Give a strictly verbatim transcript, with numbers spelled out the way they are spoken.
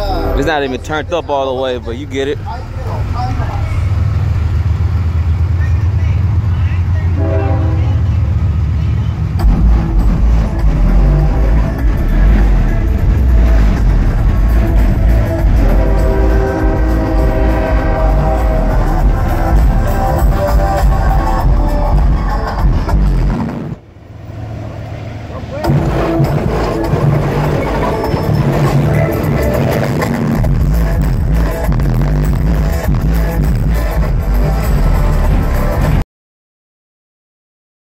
It's not even turned up all the way, but you get it.